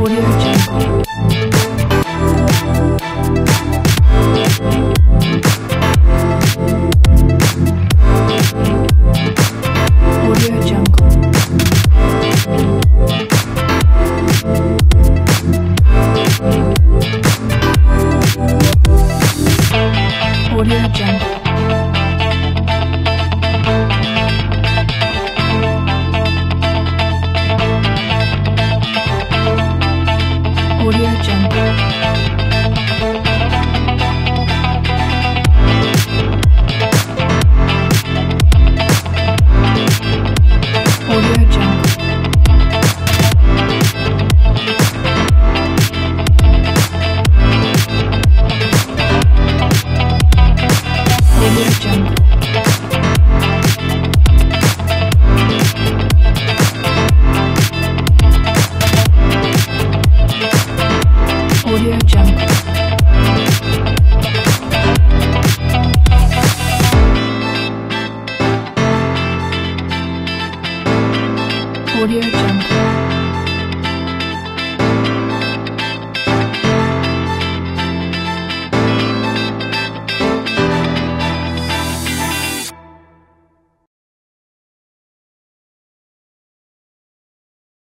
Audio Jungle. Audio Jungle. Audio Jungle. Audio Jungle. Audio Jungle. Audio Jungle. Audio Jungle. Audio Jungle.